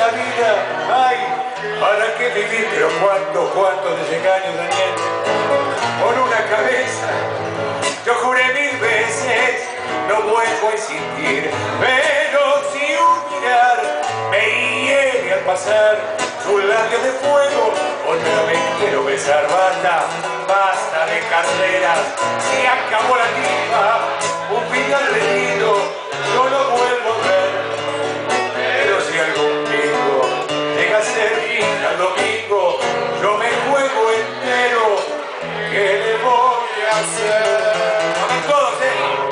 vida, ay, ¿para qué vivir? Pero cuántos desengaños, Daniel, por una cabeza. Yo juré 1000 veces, no vuelvo a insistir, pero si un mirar me hiere al pasar sus labios de fuego, otra vez quiero besar. Basta de carreras, se acabó la tipa, un final rendido, no lo vuelvo a ver. Pero si algún bingo llega a ser el domingo, yo me juego entero, ¿qué le voy a hacer? Vamos todos,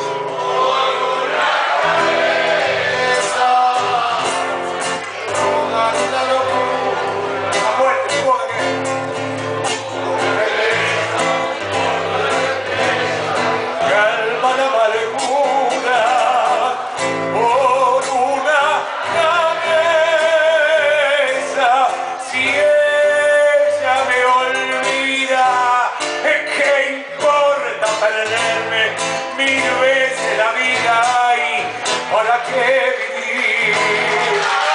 perderme 1000 veces la vida y para qué vivir.